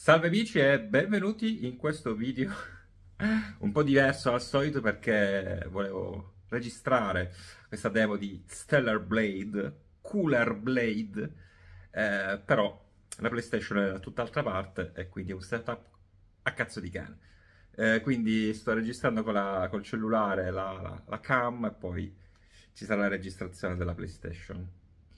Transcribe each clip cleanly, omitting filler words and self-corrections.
Salve amici e benvenuti in questo video un po' diverso al solito perché volevo registrare questa demo di Stellar Blade, Cooler Blade, però la PlayStation è da tutt'altra parte e quindi è un setup a cazzo di cane. Quindi sto registrando col cellulare la cam e poi ci sarà la registrazione della PlayStation.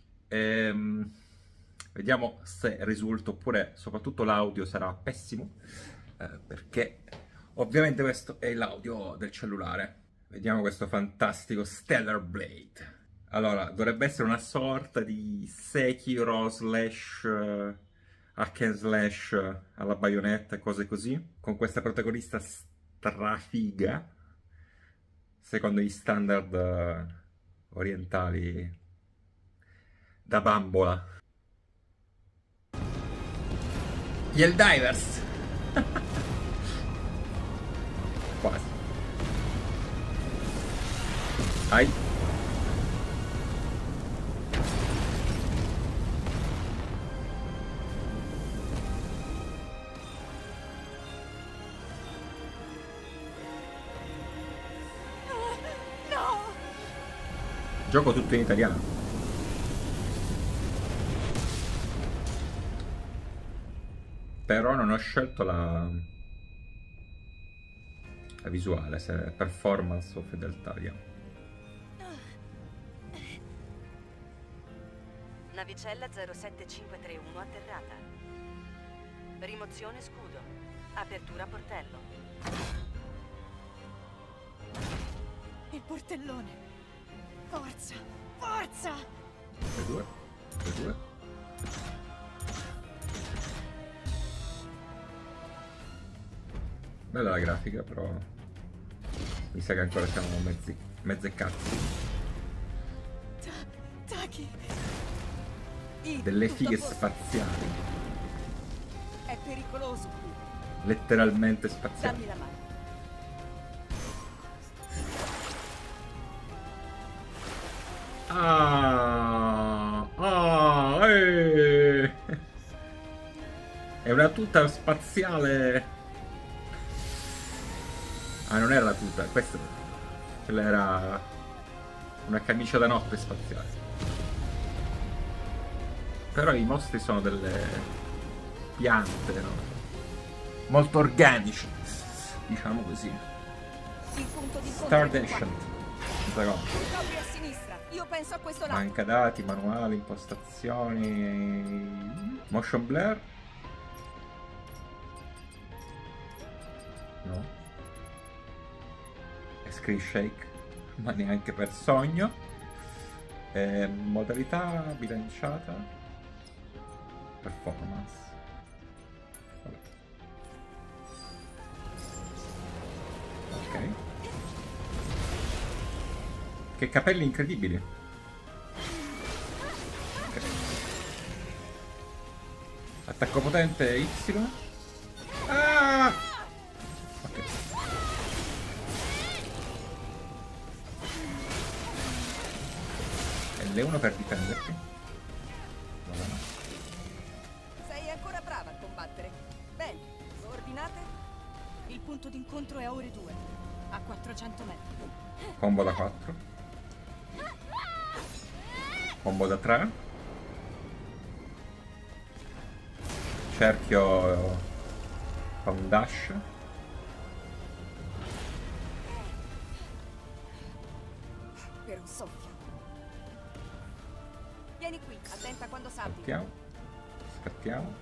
Vediamo se risulta oppure soprattutto l'audio sarà pessimo, perché ovviamente questo è l'audio del cellulare. Vediamo questo fantastico Stellar Blade. Allora, dovrebbe essere una sorta di Sekiro slash hack and slash alla Bayonetta e cose così, con questa protagonista strafiga, secondo gli standard orientali da bambola. Gli Helldivers! Quasi. Ai. No! Gioco tutto in italiano. Però non ho scelto la visuale, se è performance o fedeltà, vediamo. Navicella 07531 atterrata. Rimozione scudo. Apertura portello. Il portellone. Forza! Forza! 3-2, 3-2. Bella la grafica, però mi sa che ancora siamo mezze cazzi. Taki! Delle fighe spaziali. È pericoloso qui. Letteralmente spaziali. Dammi la mano. È una tuta spaziale. Ah, non era la tuta, quella era una camicia da notte spaziale. Però i mostri sono delle piante, no? Molto organici, diciamo così. Il punto di Star contatto Descent. proprio a sinistra. Io penso a questo lato. Manca dati, manuali, impostazioni. Motion blur? No. Screen shake, ma neanche per sogno. Modalità bilanciata. Performance. Vabbè. Ok. Che capelli incredibili. Okay. Attacco potente Y. Ah! Ok. L1 per difenderti. Vabbè. Sei ancora brava a combattere. Bene, coordinate? Il punto d'incontro è a ore 2, a 400 metri. Combo da 4. Combo da 3. Cerchio con dash. Per un soffio. Vieni qui, attenta quando salti. Scattiamo. Scattiamo.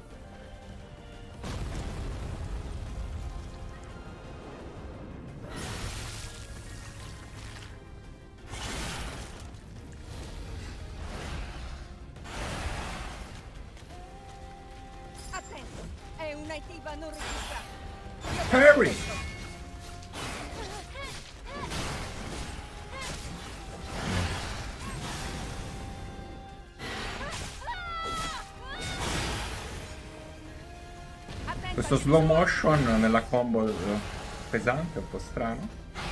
Attento, è un'attiva non registrata. Harry! Questo slow motion nella combo pesante è un po' strano.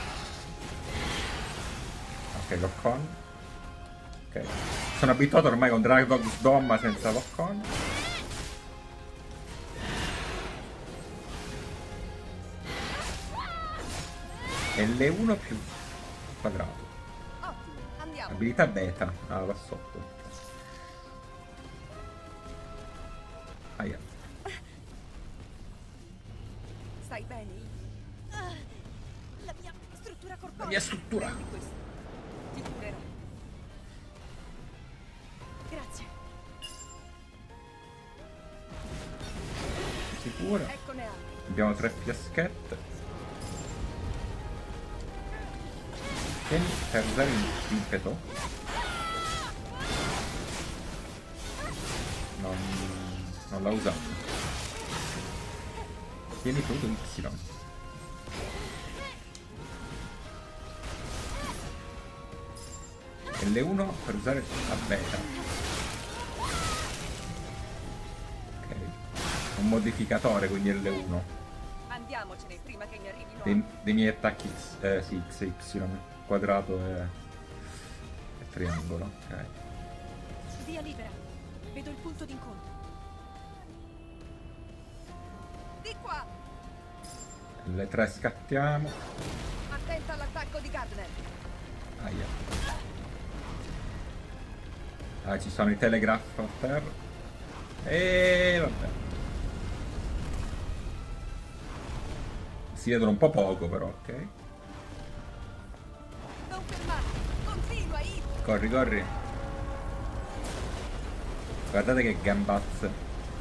Ok, lock on. Ok. Sono abituato ormai con Dragdog's Dogma senza lock on. L1 più quadrato. Ottimo, andiamo. Abilità beta. Ah, va sotto. Aia. Stai bene? La mia struttura corporea. La mia struttura. Prendi questo. Ti curerò. Grazie. Sicura? Eccone altri. Abbiamo 3 fiaschette. Tieni per usare l'impeto. Non l'ha usato. Tieni tutto Y. L1 per usare la beta. Ok. Un modificatore, quindi L1. Andiamocene prima che ne arrivino. Dei miei attacchi sì, X, Y, quadrato e triangolo. Ok. Via libera. Vedo il punto d'incontro. Di qua. Le 3 scattiamo. Attenta all'attacco di Gardner. Aia. Ah, ci sono i telegraph a terra. E vabbè. Si vedono un po' poco però, ok. Non fermarti. Continua, Eve. Corri, corri. Guardate che gambazze.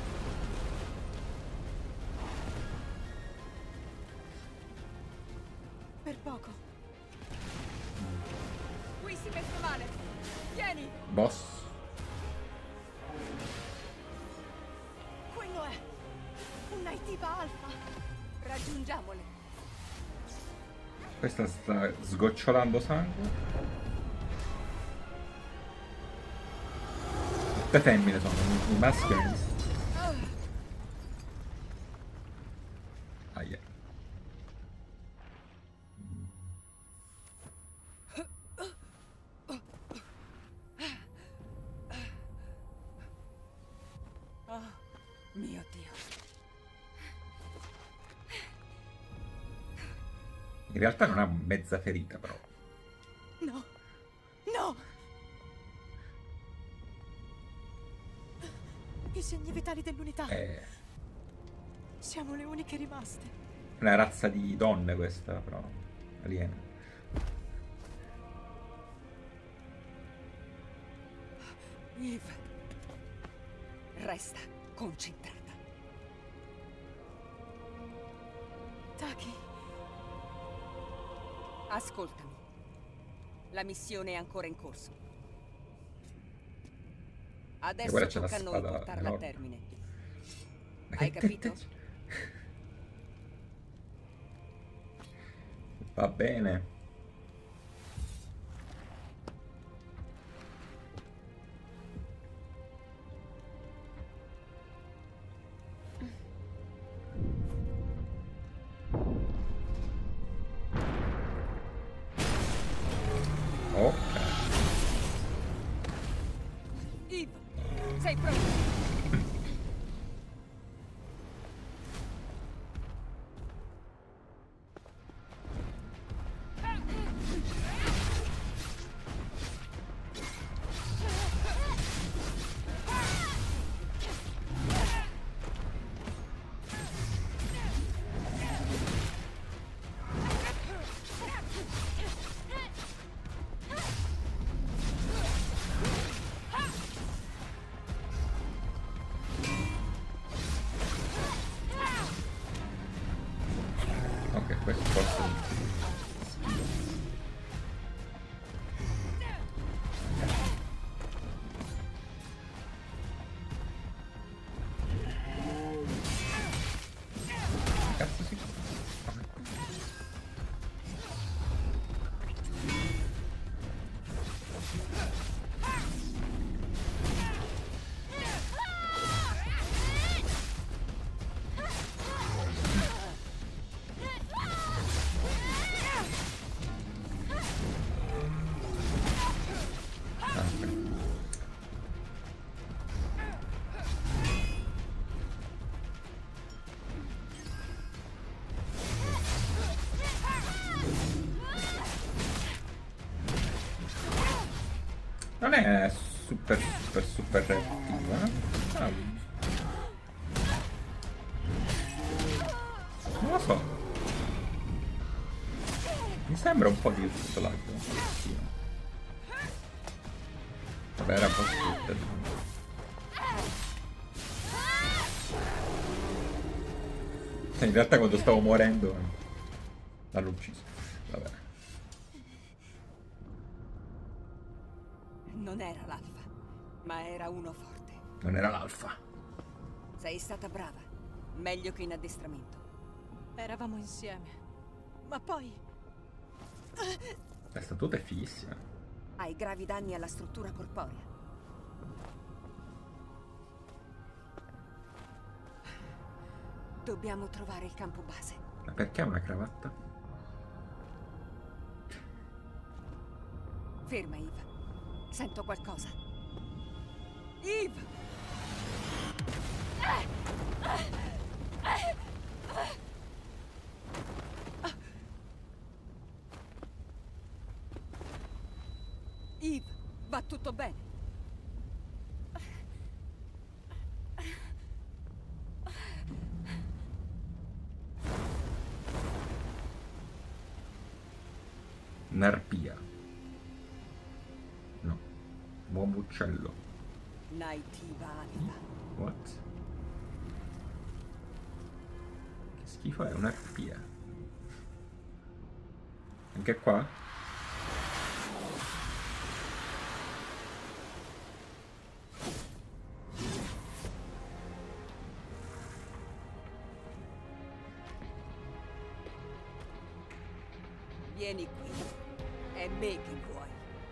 Per poco. Qui si mette male. Vieni. Boss. Quello è un Naytiba Alpha. Raggiungiamole. Questa sta sgocciolando sangue. Tutte femmine sono, i maschi non li visto. Aia. Oh, mio Dio. In realtà non ha mezza ferita però. No. No. I segni vitali dell'unità. È Siamo le uniche rimaste. una razza di donne questa però. Aliena. Eve. Resta concentrata. Taki. Ascoltami. La missione è ancora in corso. E Adesso guarda, c'è la tocca a noi spada portarla a enorme. termine. Ma Hai che capito? Va bene. Ok. Eve, sei pronto? Ok, questo forse. Cazzo si fa? Non è super reattiva. Ah, non lo so. Mi sembra un po' di tutto lag. Vabbè, era un po' scripted. In realtà quando stavo morendo l'hanno ucciso. Vabbè. Non era l'alfa, ma era uno forte. Non era l'alfa. Sei stata brava, meglio che in addestramento. Eravamo insieme, ma poi... La statuta è fighissima. Hai gravi danni alla struttura corporea. Dobbiamo trovare il campo base. Ma perché una cravatta? Ferma, Eve. Sento qualcosa. Eve! Eve, va tutto bene? Un'arpia. No. Uomo uccello. Naitiva Alfa. What? Che schifo è un'arpia. Anche qua? Vieni qui. È me che vuoi.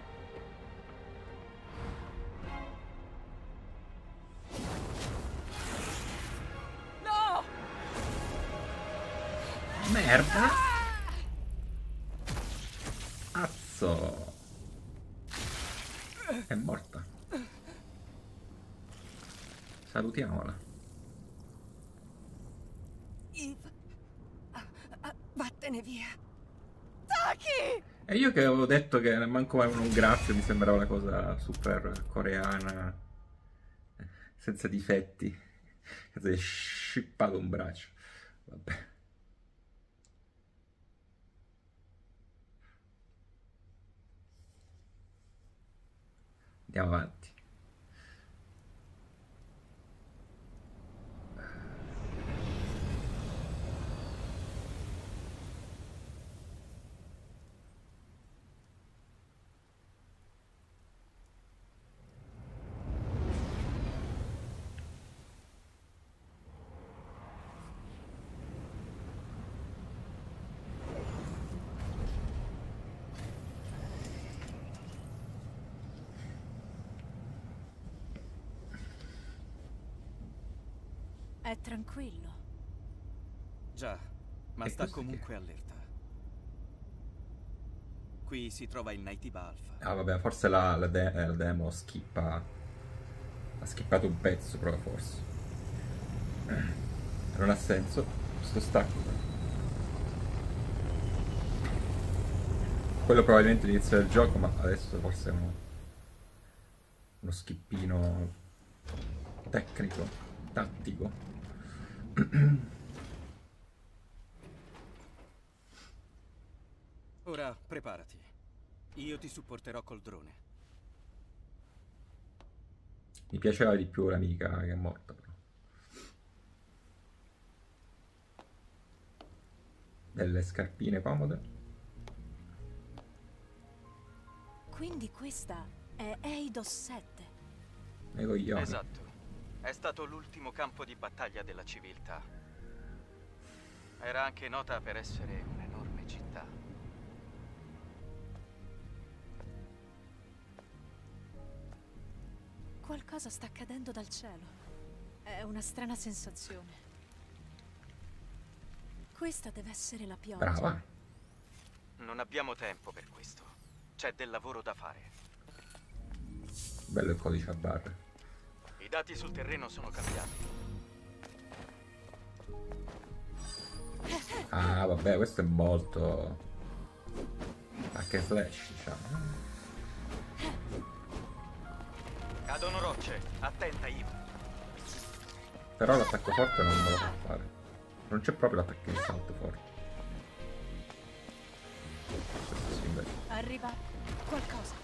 No! Merda! Azzo! È morta. Salutiamola. Eve. Vattene via. Taki! E io che avevo detto che manco avevano un graffio, mi sembrava una cosa super coreana, senza difetti. Si è scippato un braccio. Vabbè. Andiamo avanti. È tranquillo. Già, ma E sta questo comunque allerta. Qui si trova il Naitiva Alpha. Ah vabbè, forse la demo skippa. Ha skippato un pezzo proprio forse. Non ha senso questo stacco. Quello probabilmente l'inizio del gioco, ma adesso forse è uno skippino tecnico, tattico. Ora preparati. Io ti supporterò col drone. Mi piaceva di più l'amica che è morta però. Delle scarpine comode. Quindi questa è Eidos 7. Nei coglioni. Esatto. È stato l'ultimo campo di battaglia della civiltà. Era anche nota per essere un'enorme città. Qualcosa sta cadendo dal cielo. È una strana sensazione. Questa deve essere la pioggia. Brava. Non abbiamo tempo per questo. C'è del lavoro da fare. Bello il codice a barre. I dati sul terreno sono cambiati. Ah vabbè, questo è molto hack and slash, diciamo. Cadono rocce. Attenta, Eve. Però l'attacco forte non me lo fa fare. Non c'è proprio l'attacco di salto forte. Questo sì invece. Arriva qualcosa.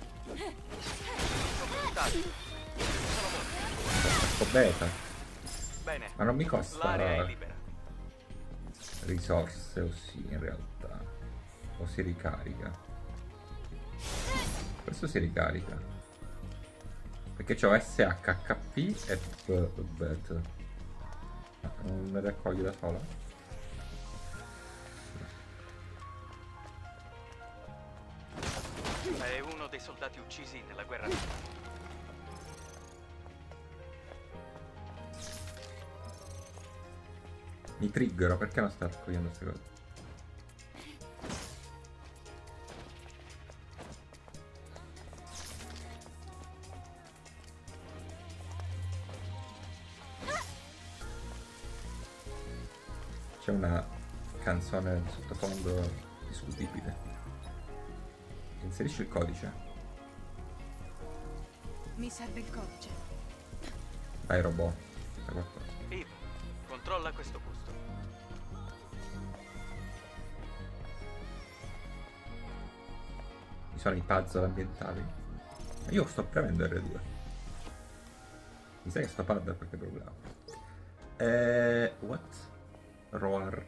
Sono morti. Attacco beta. Bene. Ma non mi costa L'area è libera. risorse, o sì in realtà. O si ricarica. Questo si ricarica. Perché c'ho SH, HP e BET. Non ne raccoglie da sola? È uno dei soldati uccisi nella guerra. Mi triggero, perché non sta raccogliendo queste cose? C'è una canzone in sottofondo discutibile. Inserisci il codice. Mi serve il codice. Dai robot. Fai qualcosa. Eve, controlla questo posto. Ci sono i puzzle ambientali. Ma io sto premendo R2. Mi sa che sto pad ha qualche problema. What? Roar.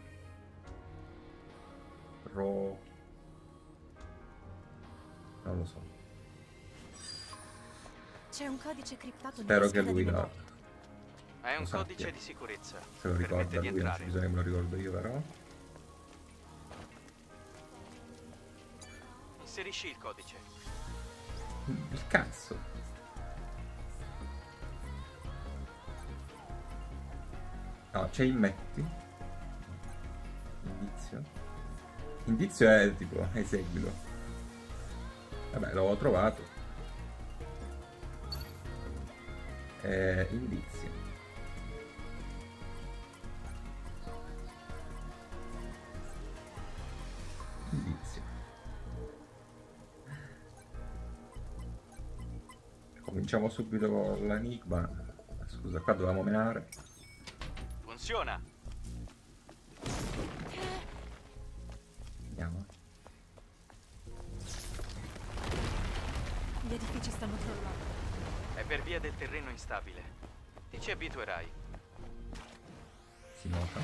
Non lo so. C'è un codice criptato Spero nella che scheda lui di la... memoria. È un Lo sappia. codice di sicurezza. Se lo ricorda Permette di lui, non c'è entrare. bisogno che me lo ricordo io però. Inserisci il codice. Il cazzo. No, c'è immetti. Indizio. Indizio è tipo, eseguilo. Vabbè, l'ho trovato. Indizio. Indizio. Cominciamo subito con l'enigma. Scusa, qua dovevamo menare. Funziona. Andiamo. Gli edifici stanno crollando. È per via del terreno instabile. Ti ci abituerai. Si nota.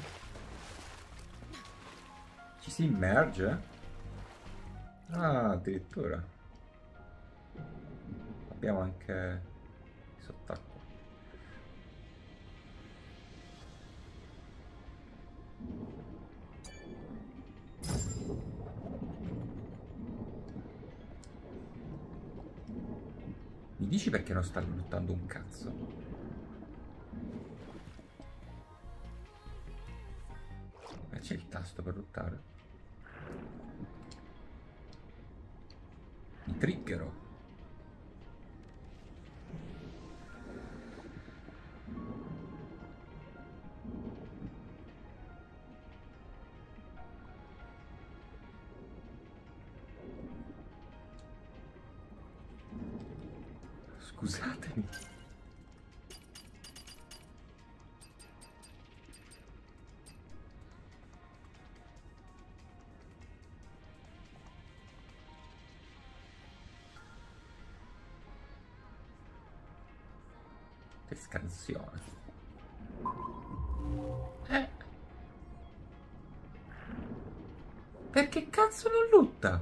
Ci si immerge? Ah, addirittura. Abbiamo anche il sott'acqua. Mi dici perché non sta lottando un cazzo? C'è il tasto per lottare. Mi triggero. Scusatemi. Che scansione. Perché cazzo non lutta?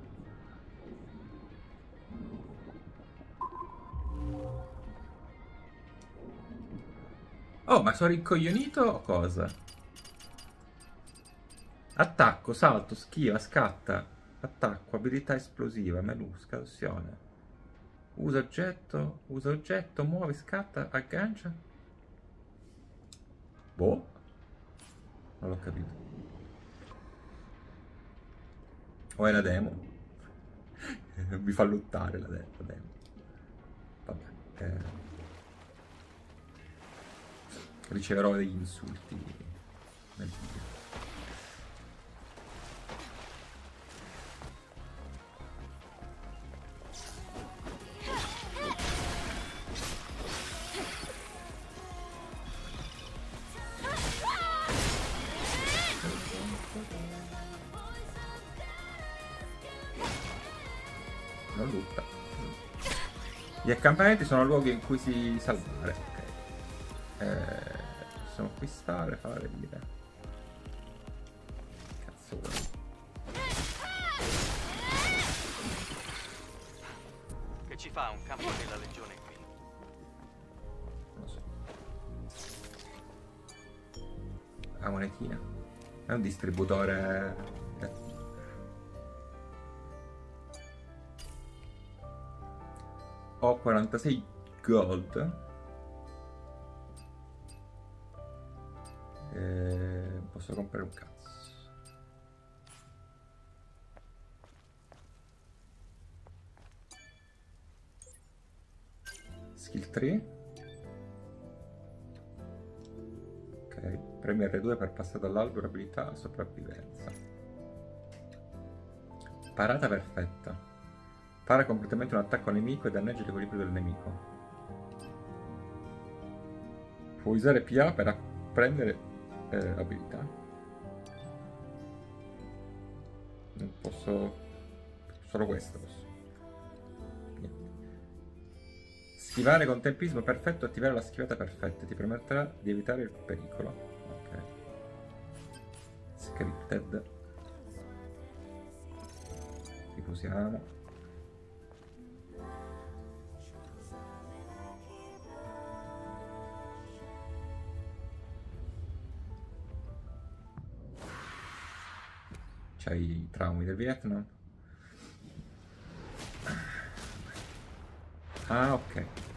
Oh, ma sono rincoglionito o cosa? Attacco, salto, schiva, scatta. Attacco, abilità esplosiva, menu, scansione. Usa oggetto, muove, scatta, aggancia. Boh. Non l'ho capito. O è la demo? Mi fa lottare la demo. Vabbè. Riceverò degli insulti nel video. brutta. Gli accampamenti sono luoghi in cui si salvare. Ok. Possiamo acquistare, fare, dire. Cazzo vuoi? Che ci fa un campo della legione qui? Non lo so. La monetina. È un distributore. Ho 46 gold. Posso comprare un cazzo. Skill 3. Ok, premi R2 per passare dall'albero, abilità, sopravvivenza. Parata perfetta. Para completamente un attacco nemico e danneggia l'equilibrio del nemico. Puoi usare PA per apprendere abilità. Non posso... Solo questo posso. Niente. Schivare con tempismo perfetto, attivare la schivata perfetta. Ti permetterà di evitare il pericolo. Ok. Scripted. Riposiamo. C'hai i traumi del Vietnam. Ah, ok.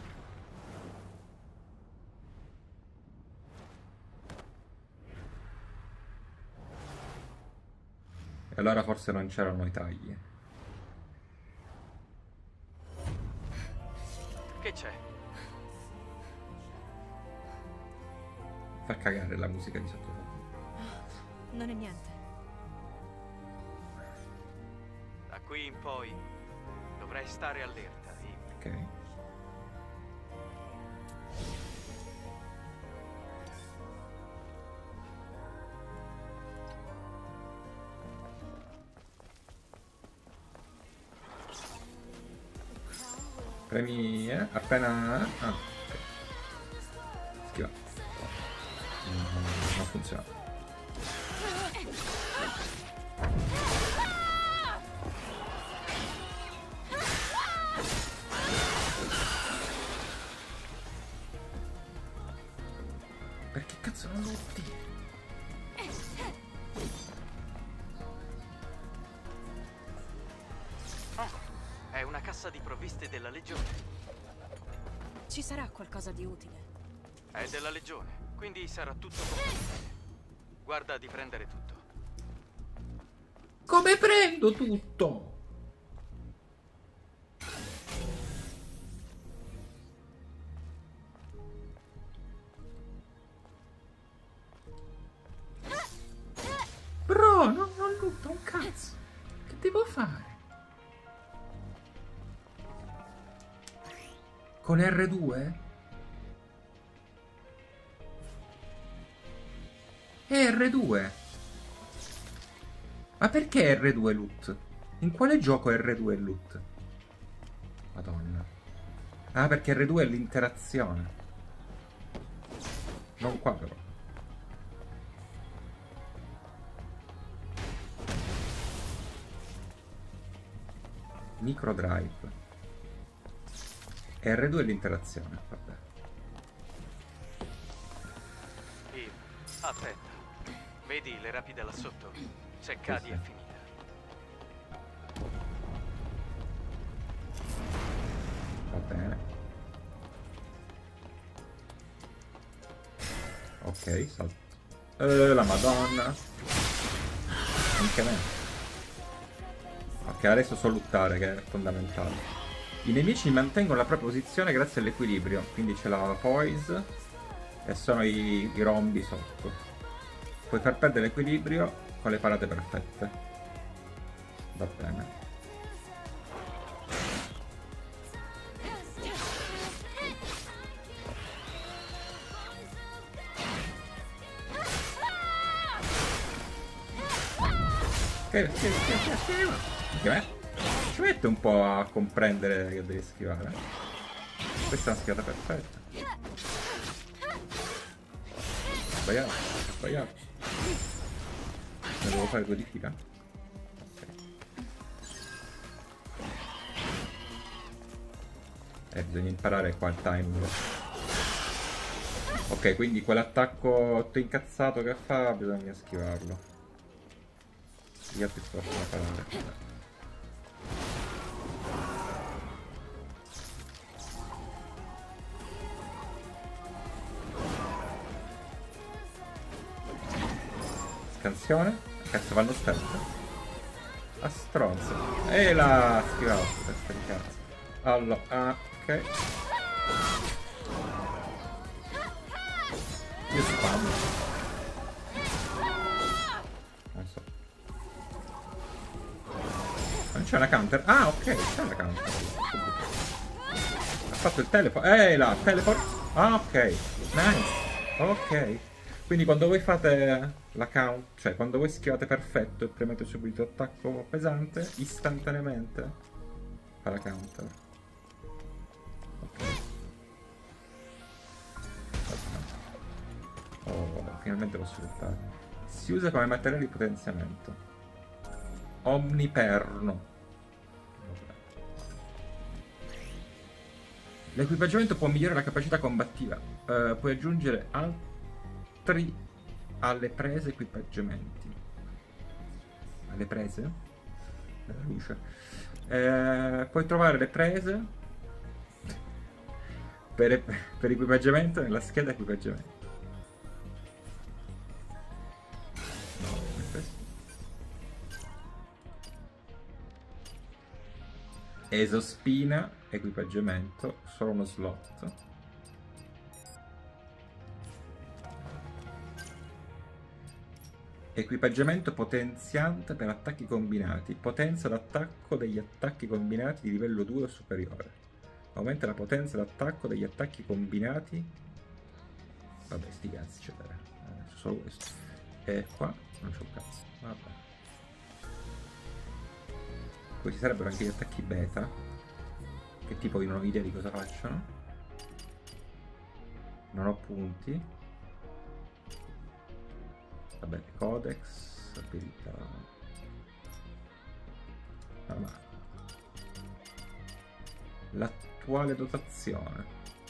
E allora forse non c'erano i tagli. Che c'è? Fa cagare la musica di sottofondo. Non è niente. Da qui in poi dovrai stare allerta. Ok. Premi, appena... Ah, ok. Schiva. Non funziona. Perché cazzo non lutti? Oh, è una cassa di provviste della legione. Ci sarà qualcosa di utile. È della legione, quindi sarà tutto compatibile. Guarda di prendere tutto. Come prendo tutto? Bro, non lutto un cazzo. Che devo fare? Con R2? È R2. Ma perché R2 loot? In quale gioco R2 è loot? Madonna. Ah, perché R2 è l'interazione. Non qua però. Micro drive. R2 è l'interazione, vabbè. Eve, aspetta. Vedi le rapide là sotto? Se cadi è finita. Va bene. Ok, salto. La madonna. Anche me. Ok, adesso so lottare, che è fondamentale. I nemici mantengono la propria posizione grazie all'equilibrio. Quindi c'è la poise e sono i rombi sotto. Puoi far perdere l'equilibrio con le parate perfette. Va bene. Che me? Ci mette un po' a comprendere che devi schivare. Questa è una schivata perfetta. Sbagliato, sbagliato. Ne devo fare 2 di fila. Bisogna imparare qua il timing. Ok, quindi quell'attacco tutto incazzato che fa bisogna schivarlo. Gli altri si possono parare. Scansione. Cazzo, vanno stealth. A stronzo. E la schivavo, testa di cazzo. Allora, ok. Io spam. Non so. Non c'è una counter? Ah, ok, c'è una counter. Ha fatto il teleport. Là, teleport. Ah, ok. Nice. Ok. Quindi quando voi fate la count, cioè quando voi schivate perfetto e premete subito attacco pesante, istantaneamente fa la counter. Ok. Oh, finalmente l'ho sfruttato. Si usa come materiale di potenziamento. Omniperno. L'equipaggiamento può migliorare la capacità combattiva. Puoi aggiungere altri alle prese equipaggiamenti. Alle prese? La luce. Puoi trovare le prese per equipaggiamento nella scheda equipaggiamento. No, come questo. Esospina, equipaggiamento, solo uno slot. Equipaggiamento potenziante per attacchi combinati. Potenzia l'attacco degli attacchi combinati di livello 2 o superiore. Aumenta la potenza d'attacco degli attacchi combinati. Vabbè, sti cazzi c'è solo questo. E qua non c'ho un cazzo. Vabbè. Poi ci sarebbero anche gli attacchi beta. Che tipo io non ho idea di cosa facciano. Non ho punti. Vabbè, codex, abilità. Ah, ma l'attuale dotazione.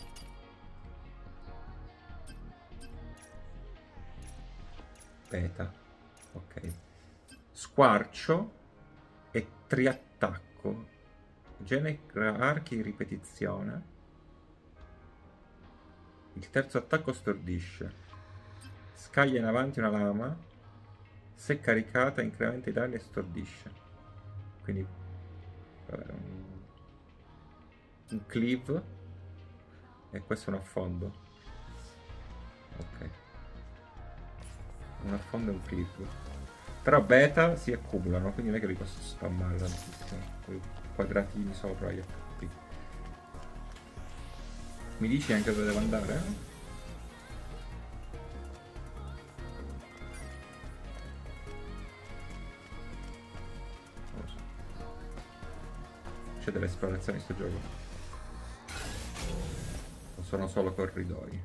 Beta. Ok. Squarcio e triattacco. Genera archi di ripetizione. Il terzo attacco stordisce. Scaglia in avanti una lama. Se caricata incrementa i danni e stordisce. Quindi vabbè, un cleave. E questo è un affondo. Ok. Un affondo e un cleave. Però beta si accumulano, quindi non è che li posso spammare tantissimo. Con i quadratini sopra gli HP. Mi dici anche dove devo andare? C'è delle esplorazioni in sto gioco? O sono solo corridoi?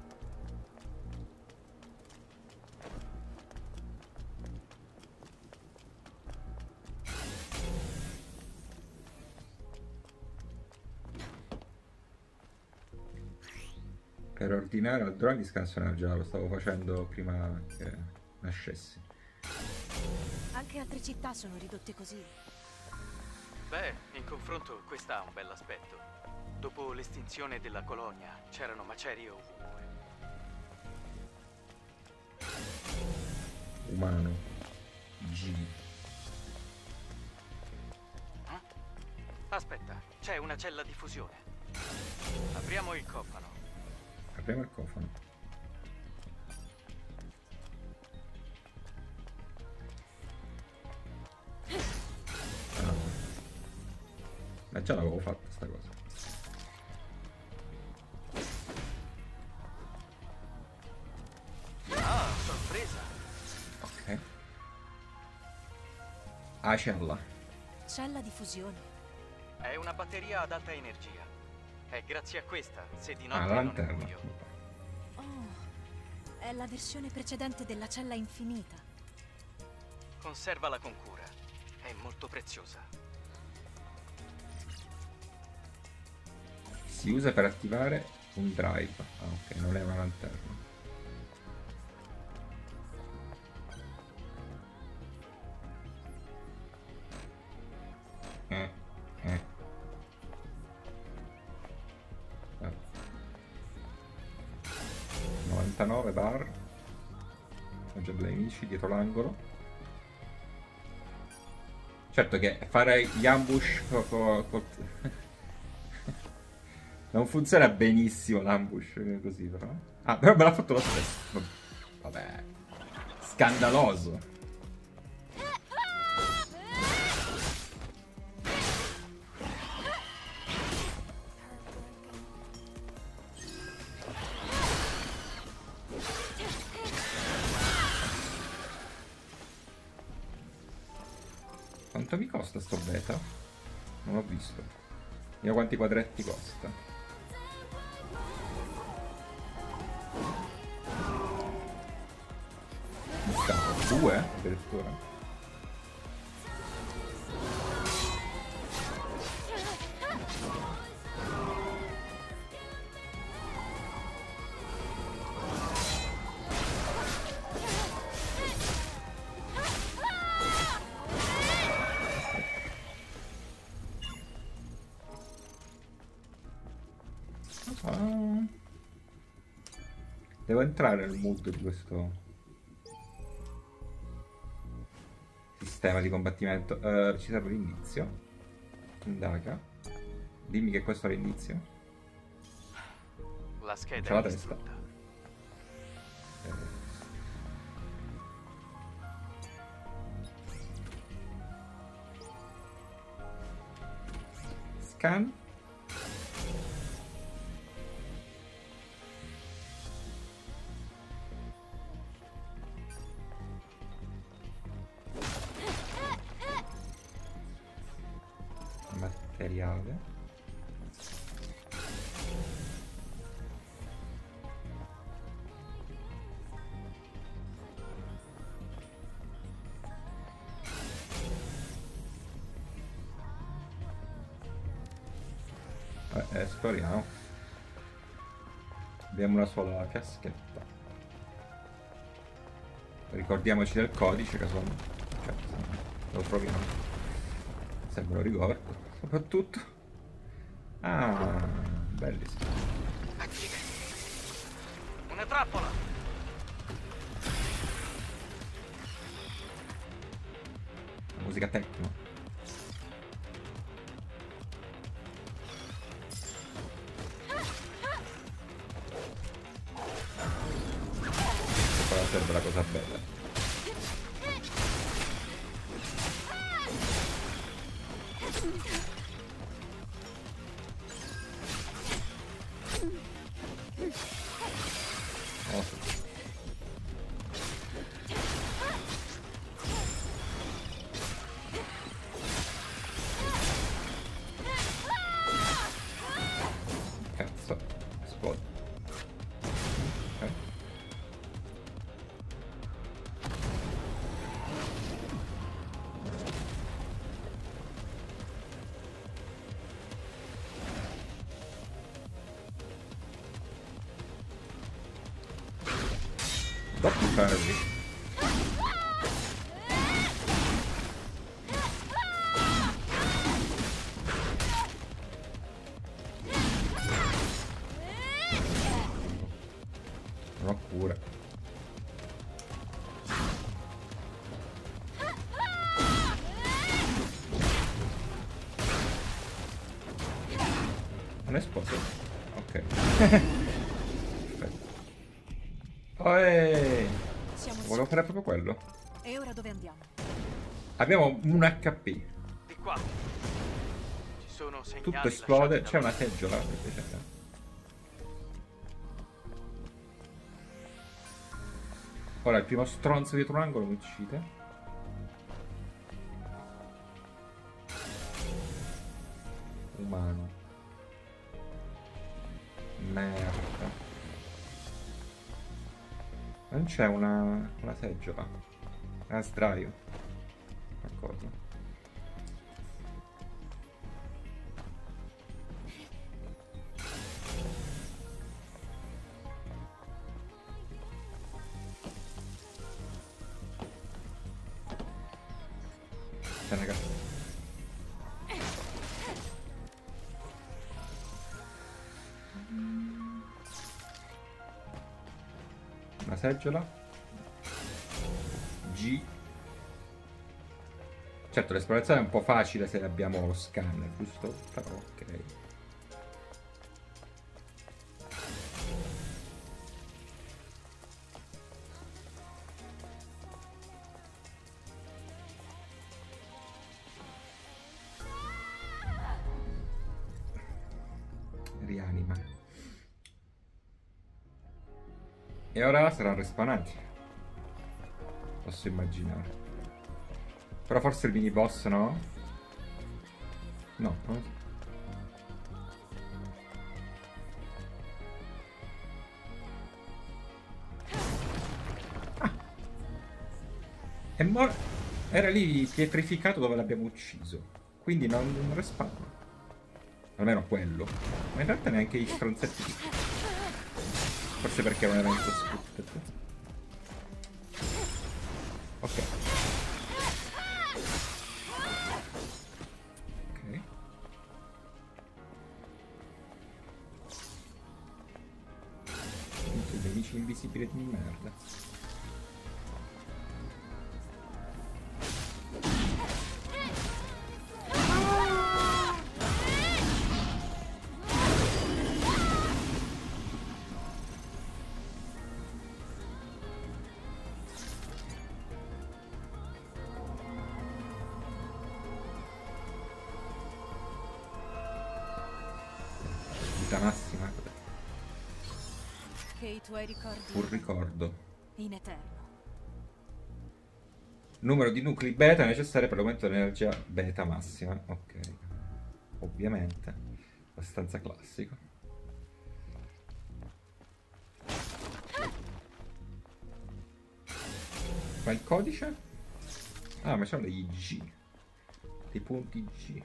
Per ordinare al drone di scansionare, già lo stavo facendo prima che nascessi. Anche altre città sono ridotte così. Beh, in confronto questa ha un bel aspetto. Dopo l'estinzione della colonia c'erano macerie ovunque. Umano. G. Aspetta, c'è una cella di fusione. Apriamo il cofano. Apriamo il cofano. Ma già l'avevo fatta sta cosa. Ah, sorpresa! Ok. Ah, cella. Cella di fusione. È una batteria ad alta energia. È grazie a questa se di notte Ah, la non è lanterna. buio. Oh, è la versione precedente della cella infinita. Conservala con cura. È molto preziosa. Si usa per attivare un drive. Ah, ok, non è una lanterna. Eh. 99 bar. Appoggia degli amici dietro l'angolo. Certo che fare gli ambush non funziona benissimo l'ambush così, però. Ah, però me l'ha fatto lo stesso. Vabbè. Scandaloso. Quanto mi costa sto beta? Non ho visto. Vediamo quanti quadretti costa. Mi sta 2 addirittura. Devo entrare nel mood di questo sistema di combattimento. Ci serve l'inizio. Indaga. Dimmi che questo è l'inizio. La scheda C'è la è testa. distrutta. Scan. Materiale. Esploriamo. Abbiamo una sola caschetta. Ricordiamoci del codice, casualmente. Cioè, lo troviamo. Se me lo ricordo. Soprattutto. Ah, bellissimo. Una trappola! Musica techno. Qua serve la cosa bella. Cazzo, esplode. Ok. Doppio ferri. Non ho cura. Non è esploso? Ok. Perfetto. Siamo Volevo fare proprio quello. E ora dove andiamo? Abbiamo un HP. Di qua. Ci sono segnali Tutto esplode. lasciati C'è una dalla- seggiola. Invece. Ora il primo stronzo dietro un angolo mi uccide. umano. Merda. Non c'è una seggiola. Una sdraio. Qualcosa. C'è una casa. Una seggiola. G. Certo, l'esplorazione è un po' facile se abbiamo lo scanner, giusto? Però ok. Rianima. E ora saranno respawnati. Posso immaginare. Però forse il mini boss no? No, non so. Ah. Era lì pietrificato dove l'abbiamo ucciso. Quindi non respawna. Almeno quello. Ma in realtà neanche gli stronzetti di... Forse perché è un evento scripted. Ok. Ok. Tutti i nemici invisibili di merda. Vita massima. Che i tuoi ricordi Un ricordo. in eterno. Numero di nuclei beta necessari per l'aumento dell'energia beta massima. Ok. Ovviamente. Abbastanza classico. Ma il codice? Ah, ma sono degli G. Dei punti G.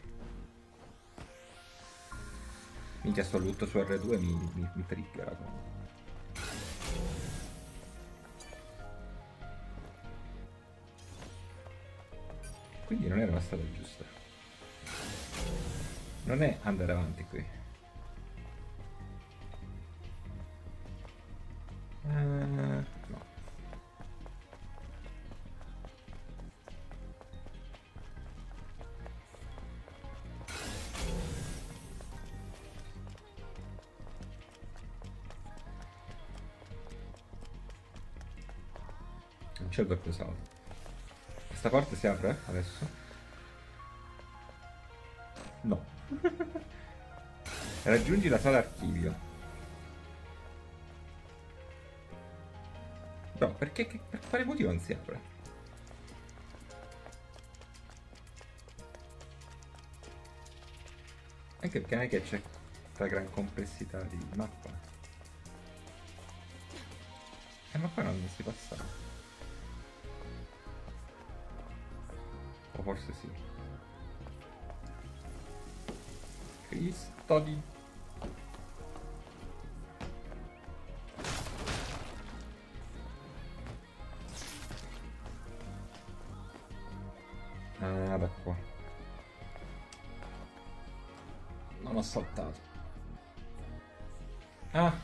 Minchia, sto lutto su R2 mi triggera comunque. Quindi non era la strada giusta. Non è andare avanti qui. No. Non c'è il doppio salto. Questa parte si apre adesso? No. Raggiungi la sala archivio. No, perché? Per quale motivo non si apre? Anche perché non è che c'è questa gran complessità di mappa. Ma qua non si passa. O forse sì. Cristo di... Ah, da qua. Non ho saltato. Ah!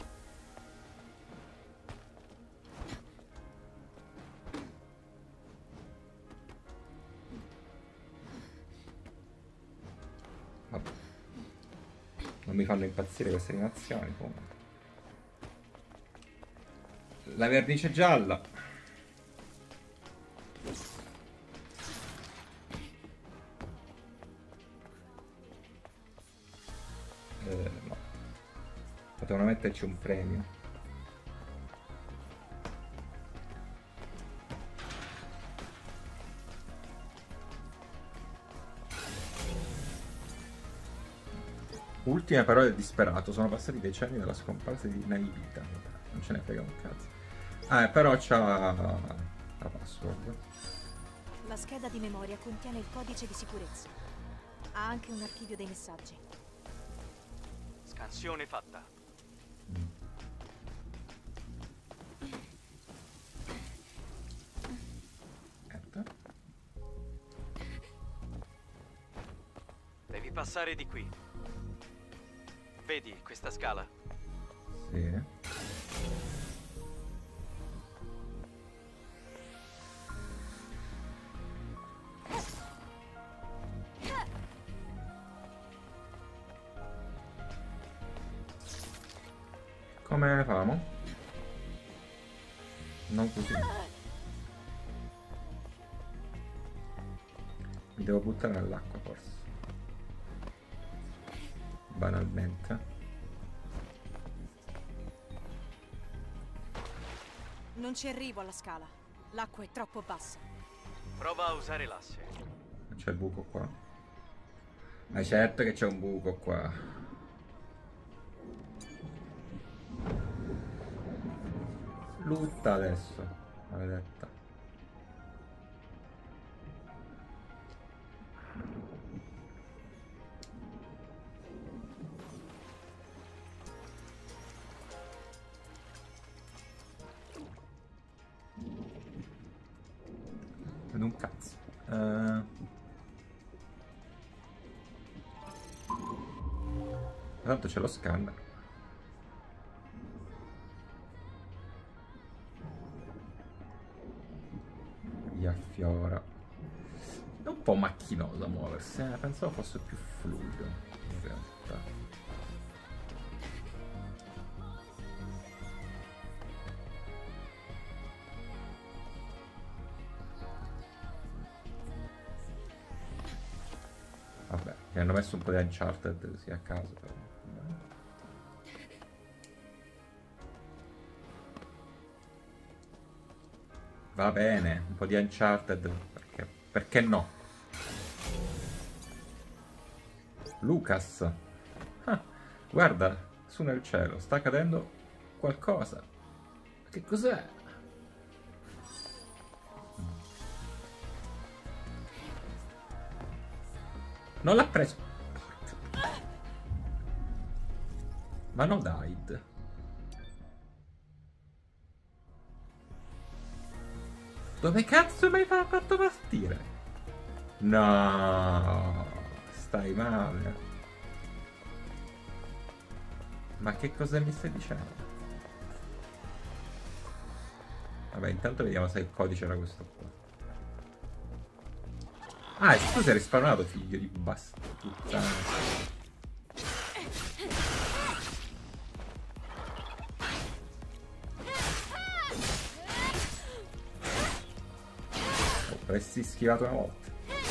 Vabbè. Non mi fanno impazzire queste animazioni comunque. La vernice gialla. No. Potevano metterci un premio. Ultime parole disperato. Sono passati decenni dalla scomparsa di Naibita. Vabbè, non ce ne frega un cazzo. Però c'ha la password. La scheda di memoria contiene il codice di sicurezza. Ha anche un archivio dei messaggi. Scansione fatta. Devi passare di qui. Vedi questa scala? Sì. Come ne famo? Non così. Mi devo buttare nell'acqua forse. Banalmente. Non ci arrivo alla scala. L'acqua è troppo bassa. Prova a usare l'asse. C'è il buco qua. Ma certo che c'è un buco qua. Lutta adesso, maledetta. Vedo un cazzo. Tanto c'è lo scanner. Gli affiora. È un po' macchinoso a muoversi, pensavo fosse più fluido in realtà. Vabbè, mi hanno messo un po' di Uncharted così a caso però. Va bene, un po' di Uncharted, perché no? Lucas. Ah, guarda, su nel cielo, sta cadendo qualcosa. Che cos'è? Non l'ha preso. Ma no, died. Dove cazzo mi hai fatto partire? No, stai male. Ma che cosa mi stai dicendo? Vabbè, intanto vediamo se il codice era questo qua. Ah, e tu sei risparmiato, figlio di puttana. Avresti schivato una volta.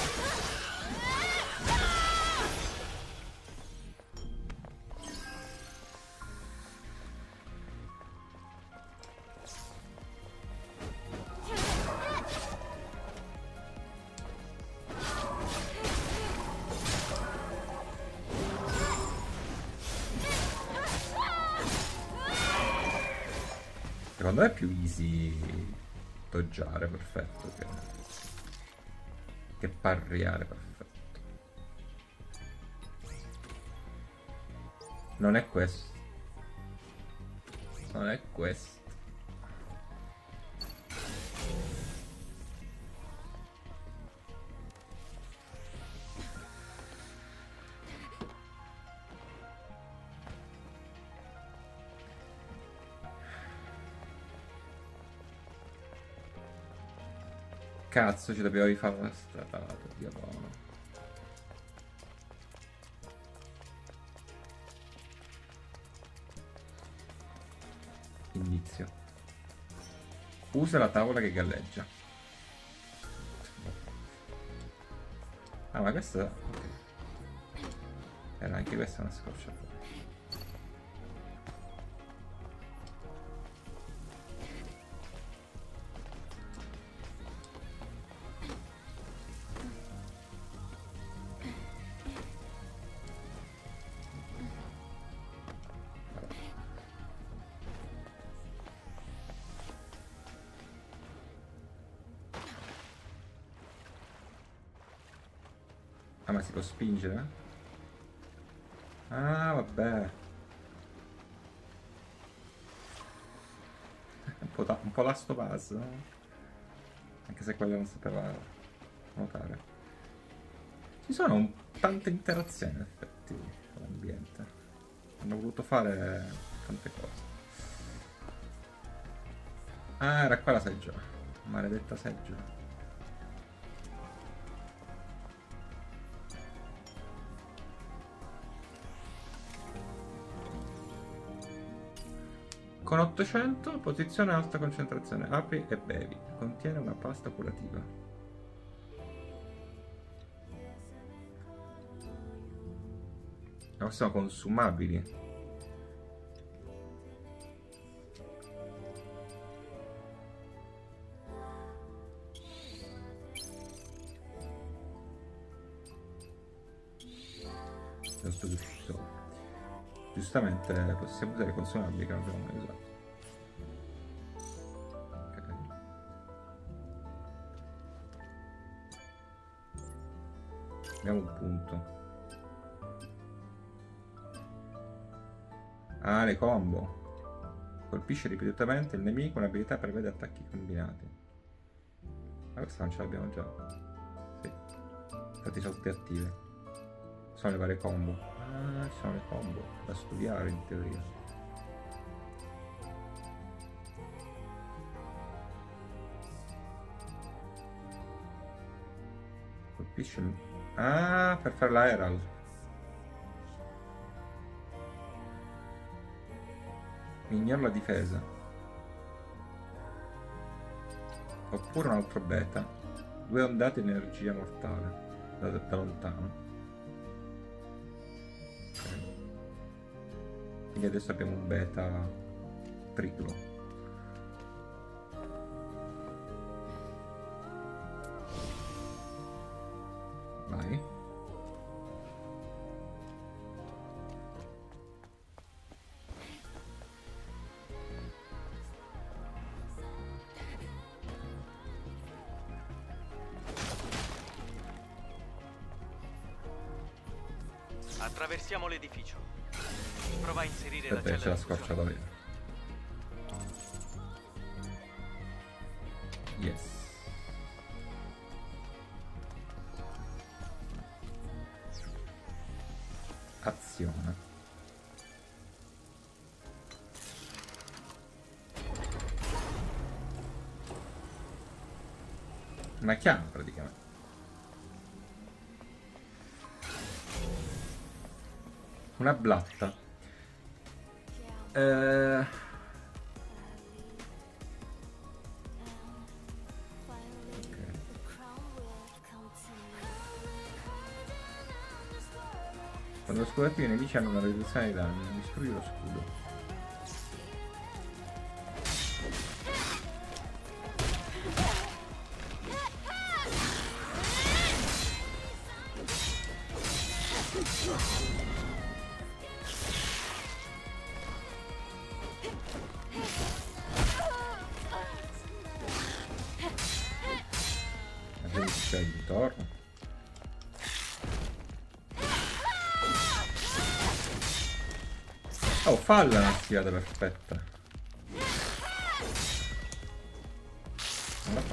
Secondo me è più easy doggiare perfetto che parriare perfetto. Non è questo. Non è questo. Cazzo, ci dobbiamo rifare una strada, diavolo. Inizio. Usa la tavola che galleggia. Ah, ma questa... ok. Era anche questa una scorciatoia. Ah, ma si può spingere? Ah, vabbè. Un po' Last of Us, no? Anche se quello non sapeva nuotare. Ci sono tante interazioni, in effetti, con l'ambiente. Hanno voluto fare tante cose. Ah, era qua la seggiola. Maledetta seggiola. Con 800, posizione alta concentrazione, apri e bevi. Contiene una pasta curativa. Ma sono consumabili. Giustamente possiamo usare i consumabili che non abbiamo mai usato. Ok. Abbiamo un punto. Ah, le combo. Colpisce ripetutamente il nemico, un'abilità prevede attacchi combinati. Ma questa non ce l'abbiamo già. Sì. Infatti sono tutte attive. Sono le varie combo. Ah, ci sono le combo da studiare in teoria. Colpisce il... Ah, per fare la Herald. Migliora la difesa. Oppure un altro beta. 2 ondate di energia mortale da lontano. Quindi adesso abbiamo un beta triplo. Vai. Attraversiamo l'edificio. Prova a inserire Aspetta, la c'è la cella di fusione. scorciatoia. Yes. Azione. Una chiama praticamente. Una blatta. Quando lo scudo attivo i nemici hanno una riduzione di danni, distruggi lo scudo. Ma vedi che c'è intorno? Oh, falla una schiata perfetta. Non la fa.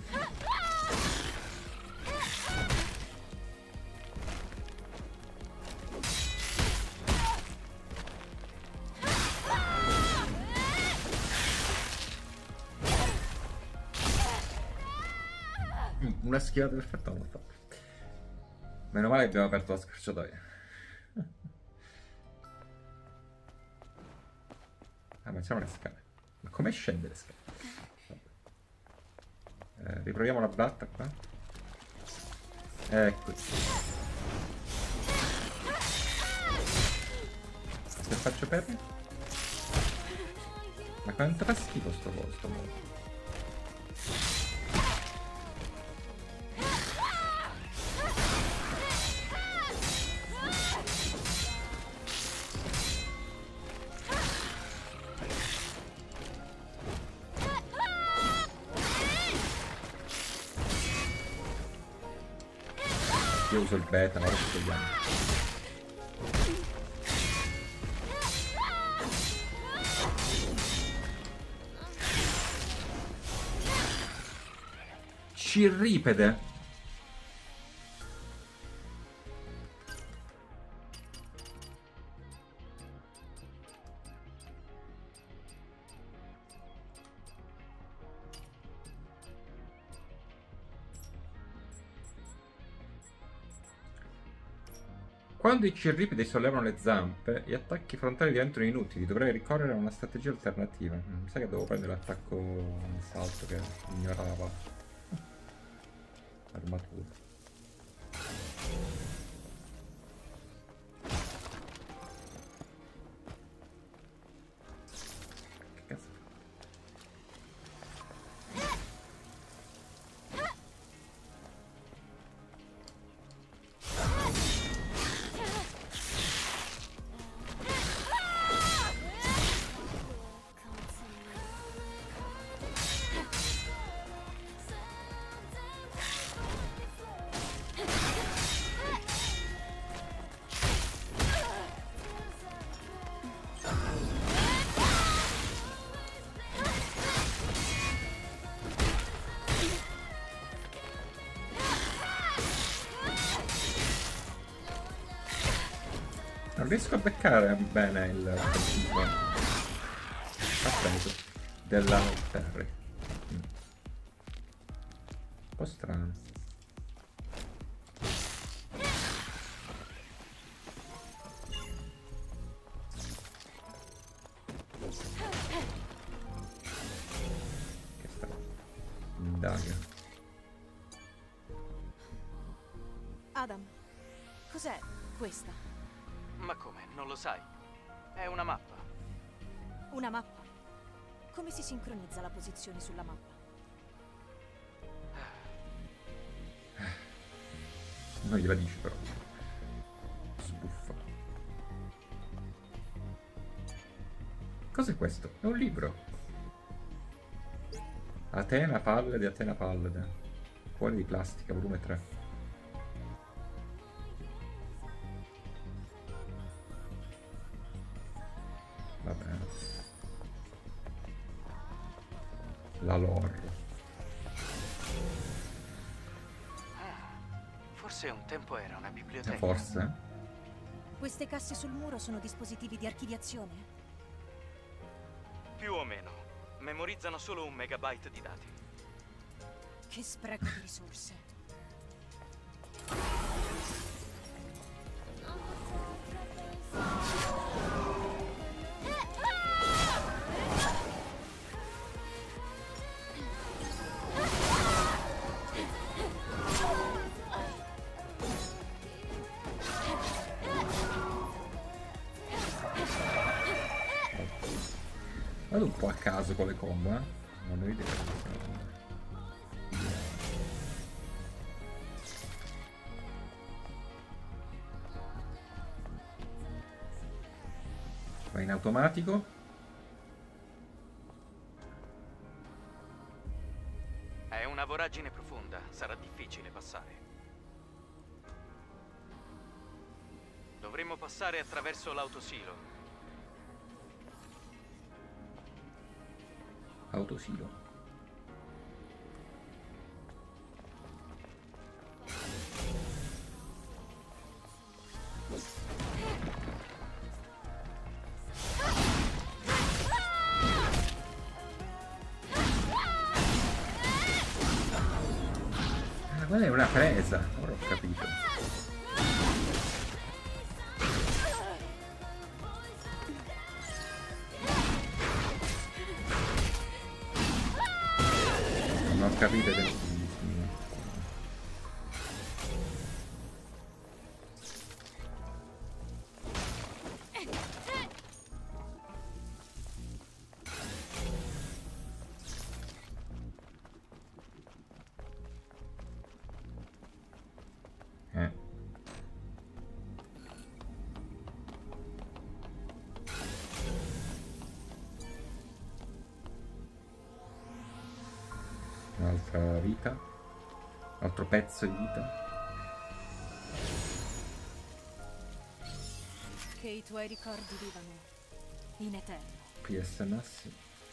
Una schiata perfetta non l'ha fatta. Meno male che abbiamo aperto la scorciatoia. Ah, ma c'erano le scale. Ma come scende le scale? Riproviamo la blatta qua. Ecco. Se faccio perdere? Ma quanto fa schifo sto modo? Io uso il beta, ora ci togliamo. Cirripede. Quando i cirripidi sollevano le zampe, gli attacchi frontali diventano inutili. Dovrei ricorrere a una strategia alternativa. Mi sa che devo prendere l'attacco in salto che ignorava. Armatura. Che cazzo? Non riesco a beccare bene il preciso. Ha preso della Terry. Un po' strano. Che strano. Indaga. Adam, cos'è questa? Ma come? Non lo sai? È una mappa. Una mappa? Come si sincronizza la posizione sulla mappa? Non gliela dici però. Sbuffa. Cos'è questo? È un libro. Atena Pallade, Atena Pallade. Cuore di plastica, volume 3. Va bene. La lore. Forse un tempo era una biblioteca. Forse? Queste casse sul muro sono dispositivi di archiviazione? Più o meno. Memorizzano solo 1 megabyte di dati. Che spreco di risorse. Vado un po' a caso con le combo, eh? Non ho idea. Va in automatico. È una voragine profonda, sarà difficile passare. Dovremmo passare attraverso l'autosilo. Autosilo. Ah, quella è una presa, ora ho capito. Non ho capito del un'altra vita, un altro pezzo di vita. che i tuoi ricordi vivano in eterno. PS Nassi.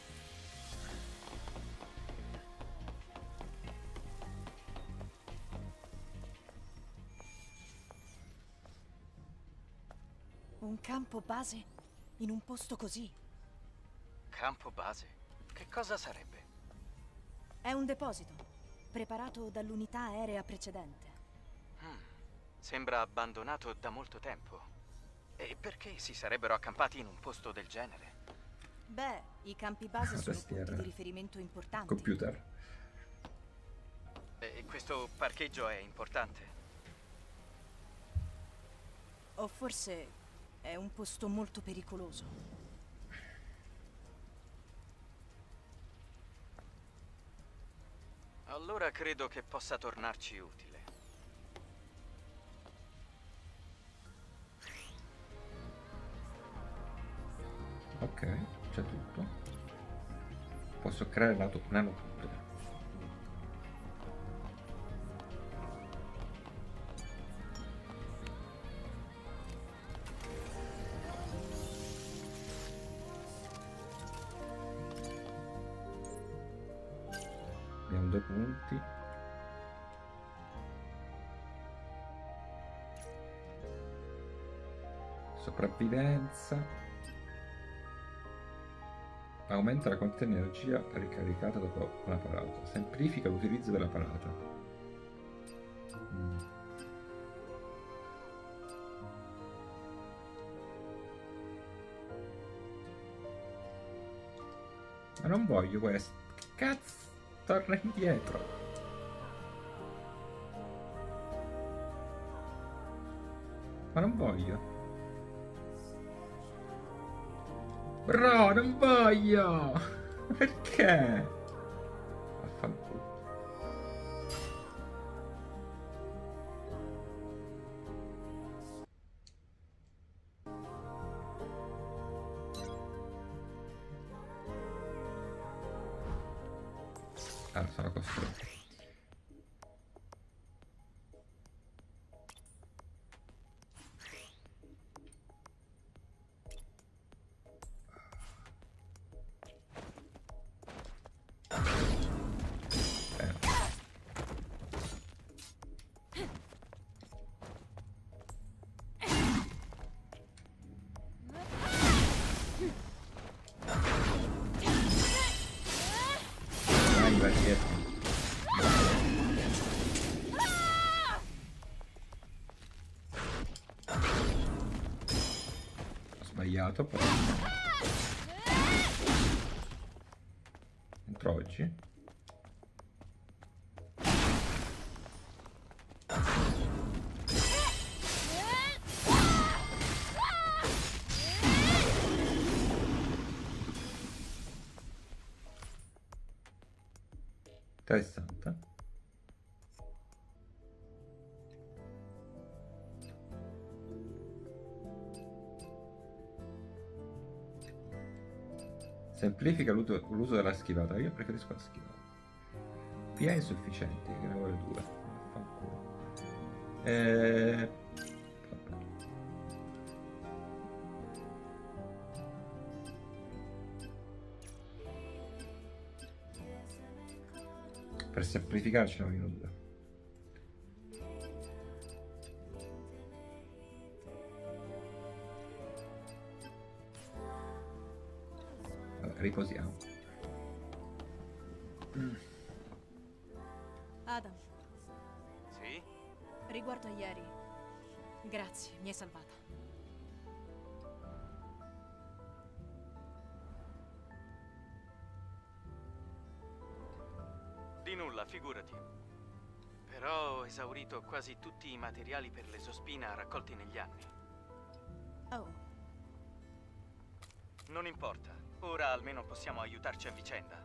Un campo base in un posto così. Campo base? Che cosa sarebbe? È un deposito, preparato dall'unità aerea precedente. Sembra abbandonato da molto tempo. E perché si sarebbero accampati in un posto del genere? Beh, i campi base sono Tastiera. punti di riferimento importanti. Computer. E questo parcheggio è importante? O forse è un posto molto pericoloso. Allora credo che possa tornarci utile. Ok, c'è tutto. Posso creare nanotube. Abbiamo 2 punti. Sopravvivenza. Aumenta la quantità di energia ricaricata dopo una parata. Semplifica l'utilizzo della parata. Ma non voglio questo. Che cazzo? Torna indietro. Ma non voglio. Bro, non voglio! Perché? Vaffanculo. Ah, sono costruito. Va dietro. Ho sbagliato però. Entro oggi. Interessante. Semplifica l'uso della schivata. Io preferisco la schivata. PA insufficienti, che ne vuole 2. Vabbè. Per semplificarci ne vogliono 2. Vabbè, riposiamo. Adam, Sì? riguardo a ieri, grazie, mi hai salvata. Di nulla, figurati. Però ho esaurito quasi tutti i materiali per l'esospina raccolti negli anni. Oh, Non importa, ora almeno possiamo aiutarci a vicenda.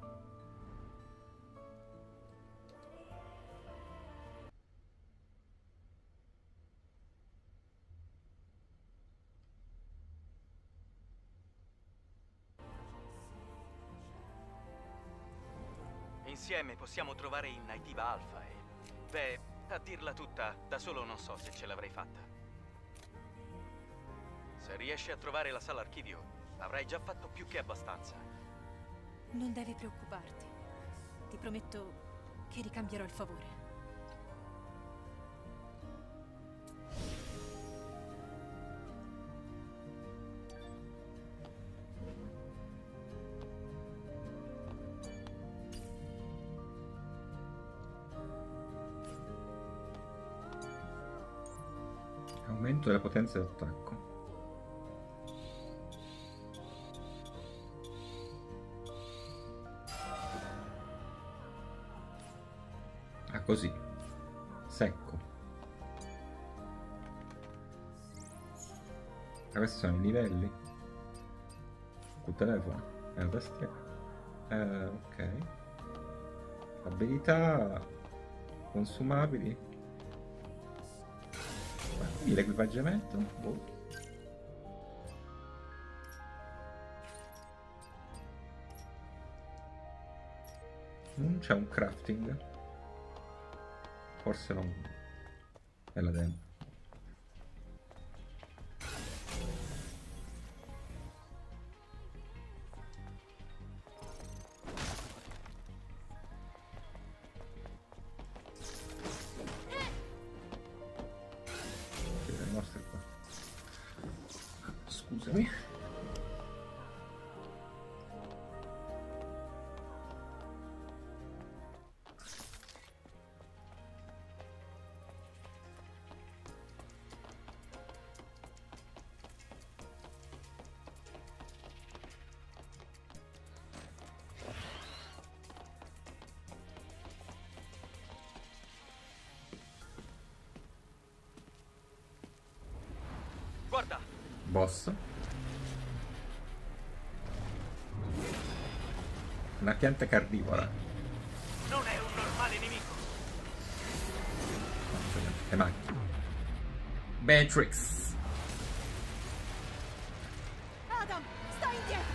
Insieme possiamo trovare il Naytiva Alpha e... beh, a dirla tutta, da solo non so se ce l'avrei fatta. Se riesci a trovare la sala archivio, avrai già fatto più che abbastanza. Non devi preoccuparti. Ti prometto che ricambierò il favore. Aumento della potenza d'attacco. Ah, così. Secco. Ah, questi sono i livelli. Col telefono. E la tastiera. Ok. Abilità. Consumabili. L'equipaggiamento? Boh. Non c'è un crafting? Forse non è la demo. Scusami. Guarda! Boss. Una pianta carnivora. Non è un normale nemico! Le macchine. Matrix. Adam, stai indietro!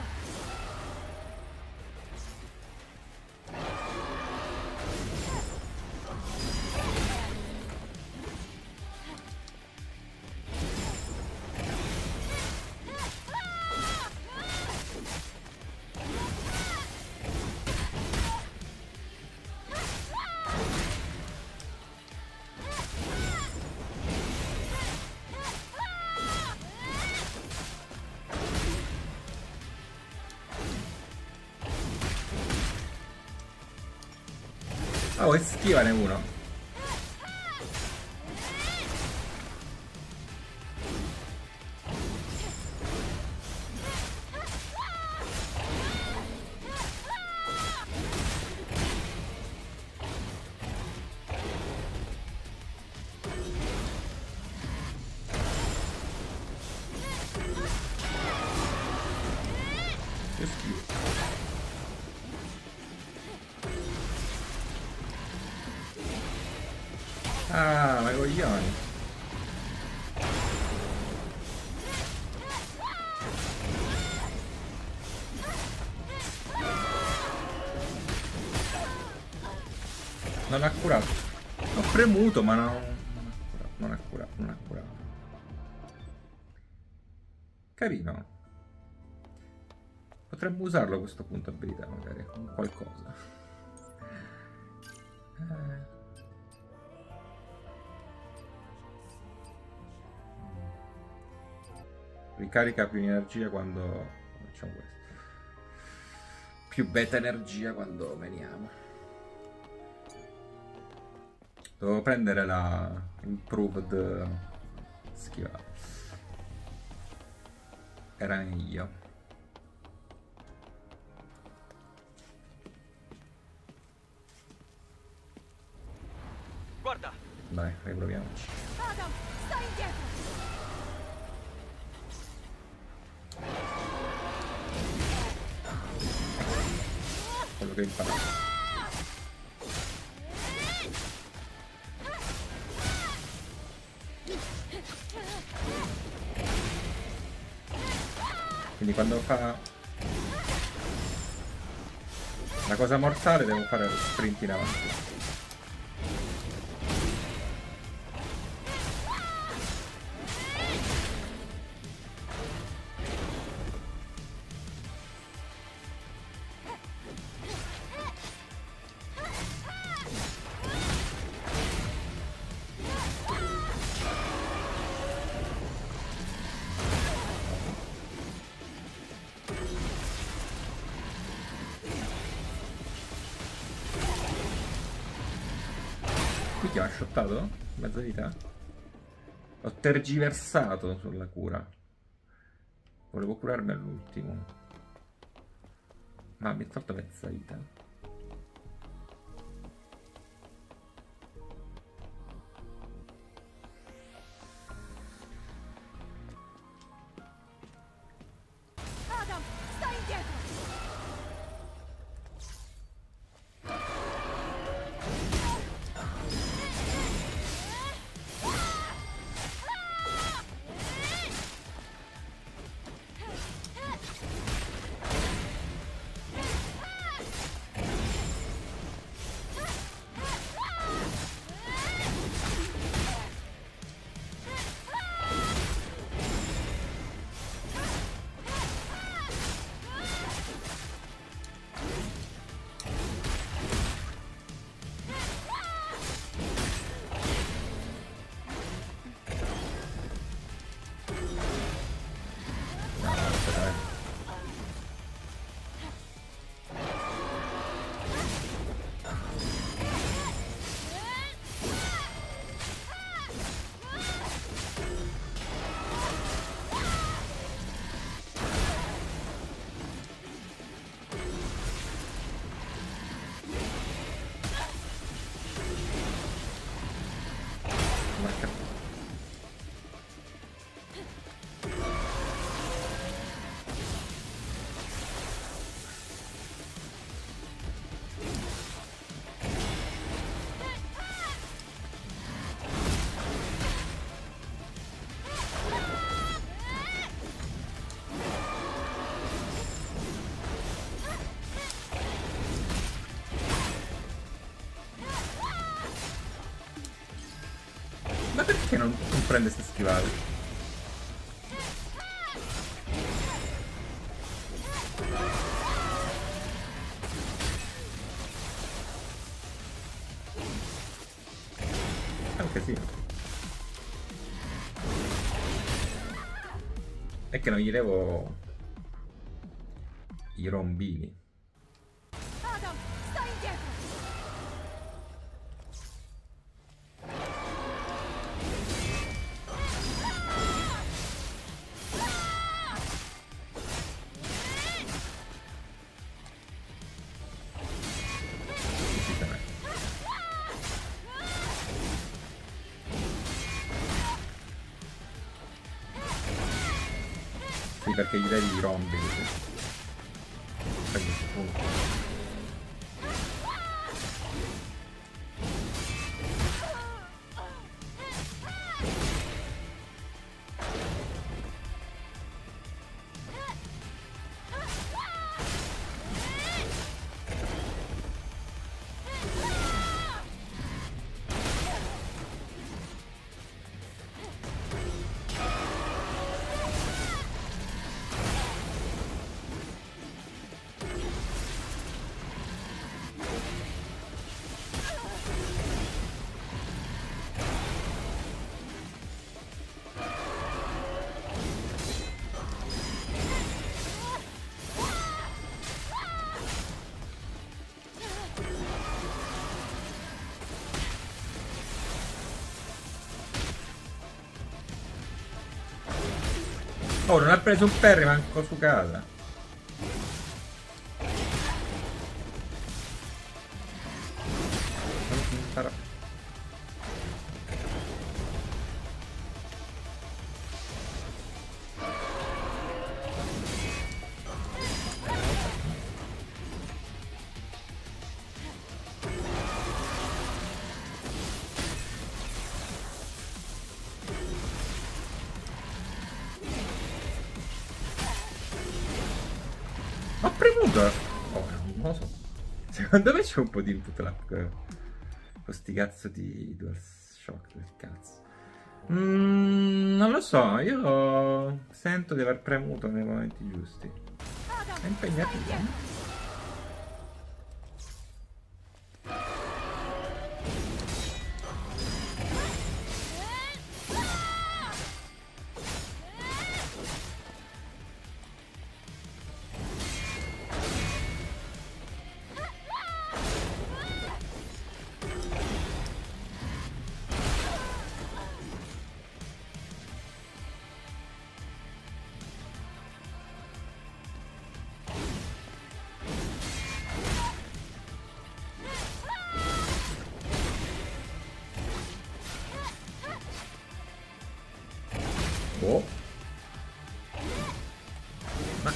Oh, e schivane uno. Che schifo. Ah, ma i coglioni. Non ha curato. Ho premuto, ma non ha curato. Carino. Potremmo usarlo a questo punto abilità, magari, con qualcosa. Ricarica più energia quando facciamo questo. Più beta energia quando veniamo. Devo prendere la improved schivata. Era meglio. Guarda! Dai, riproviamoci. Adam, stai indietro! Quello che ho imparato. Quindi quando fa la cosa mortale devo fare lo sprint in avanti. Minchia, mi ha shottato? Mezza vita? Ho tergiversato sulla cura. Volevo curarmi all'ultimo. Ma mi ha tolto mezza vita. Adam, stai indietro! Ma perché non prende queste schivate? È un casino. È che non gli levo i rombini. Adam, stai indietro! Sì, perché gli levi i rombini. Prendi spunto. Oh, non ha preso un parry manco su casa. Non farà. Ho premuto! Oh, non lo so. Secondo me c'è un po' di input lag con sti cazzo di DualShock del cazzo. Non lo so, io sento di aver premuto nei momenti giusti. È impegnativo. Boh. Ma...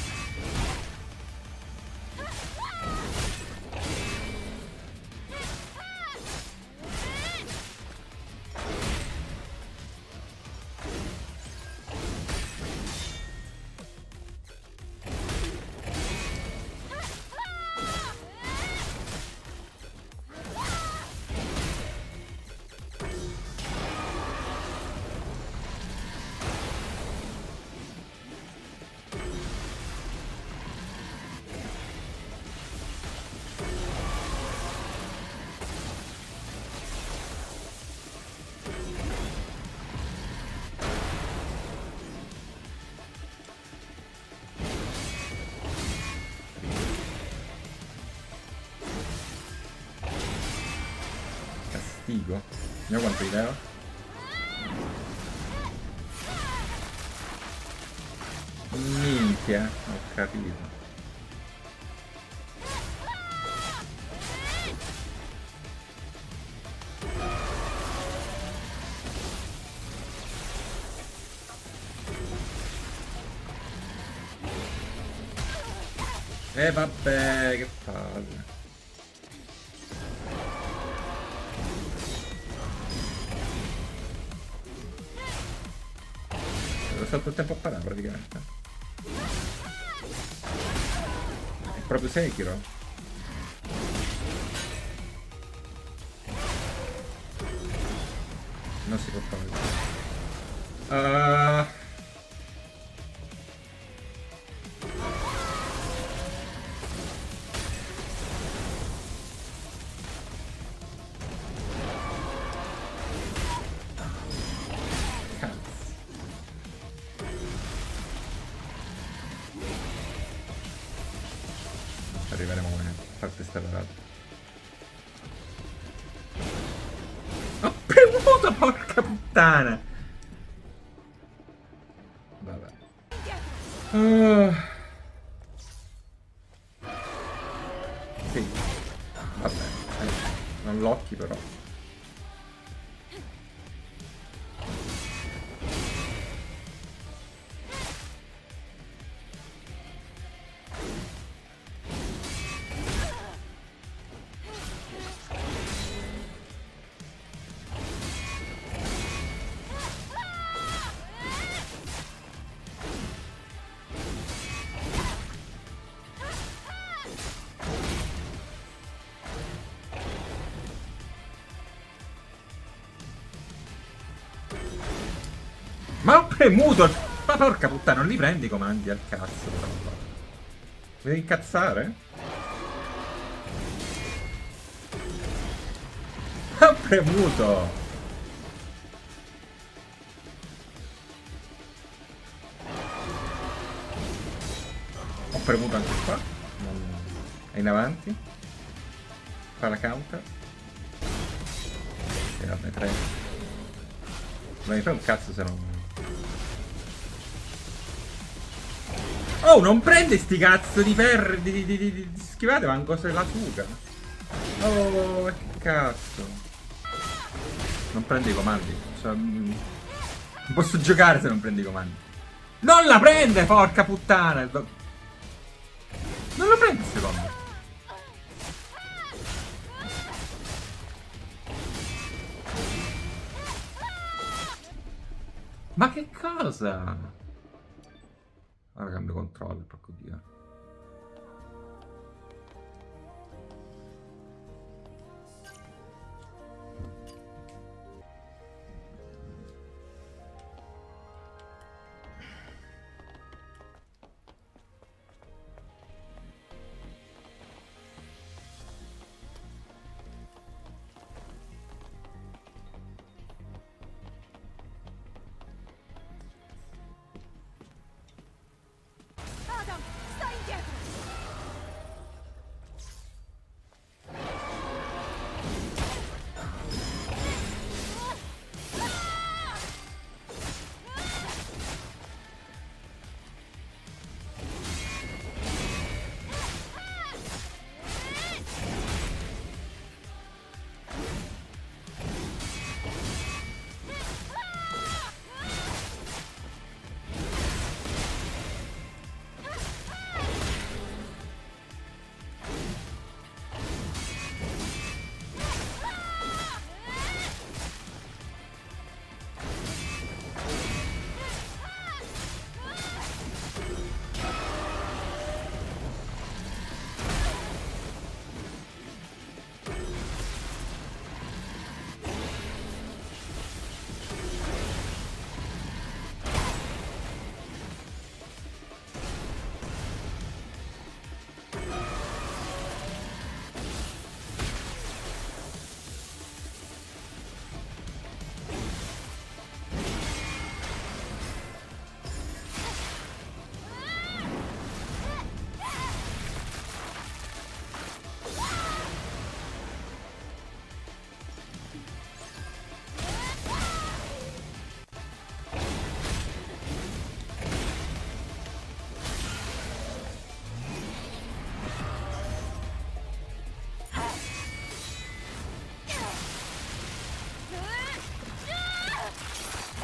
Castigo. Vediamo quanto gli leva. Minchia, ho capito. Vabbè, che palle. Ho fatto il tempo a parare praticamente. È proprio Sekiro. Non si può fare. Arriveremo a farti stellarate. Ho premuto, porca puttana! Vabbè. Sì. Vabbè. Non l'occhi però. Ma ho premuto! Ma porca puttana, non li prendi i comandi al cazzo però. Mi devi incazzare? Ho premuto! Ho premuto anche qua. E in avanti. Fa la counter. E vabbè, 3. Ma mi fai un cazzo se non... Oh, non prende sti cazzo di ferri, di schivate, manco se la fuga. Oh, che cazzo. Non prende i comandi. Cioè, non posso giocare se non prende i comandi. Non la prende, porca puttana. Non lo prende secondo me. Ma che cosa? Ora cambio controllo, porco dio. Adam, sta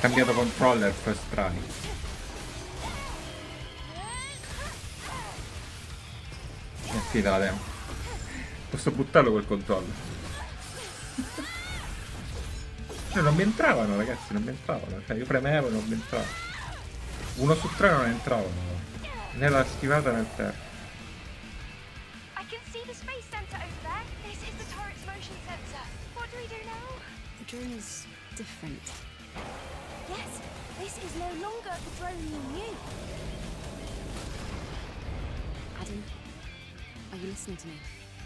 cambiato controller first try. È finita la demo. Posso buttarlo quel controller. Cioè non mi entravano, ragazzi, non mi entravano. Cioè io premevo e non mi entravano. 1 su 3 non entravano. Né la schivata né il terzo. I can see the space sensor over there. This is the turret's motion sensor. What do we do now? The drone is different. Yes, this is no longer the drone you knew. Adam, are you listening to me?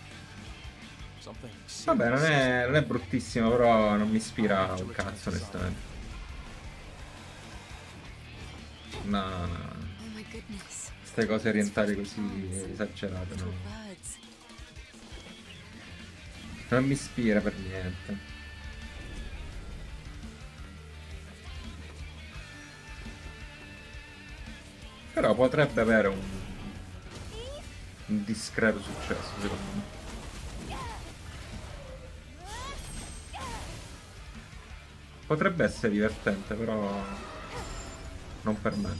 Vabbè, non è bruttissimo, però non mi ispira un cazzo, onestamente. No, no, no. Oh my goodness. Queste cose orientali così esagerate, no. Birds. Non mi ispira per niente. Però potrebbe avere un discreto successo, secondo me. Potrebbe essere divertente, però non per me.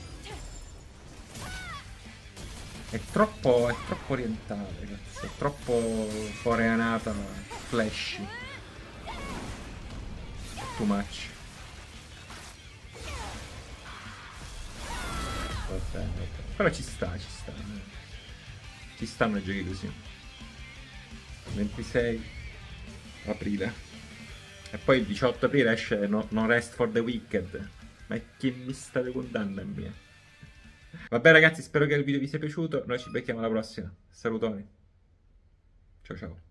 È troppo orientale, ragazzi. È troppo coreanata, flashy. Too much. Vabbè. Però ci sta. Ci stanno i giochi così. 26 aprile. E poi il 18 aprile esce No Rest for the Wicked. Ma che mi state contando a me? Vabbè ragazzi, spero che il video vi sia piaciuto. Noi ci becchiamo alla prossima. Salutoni. Ciao ciao.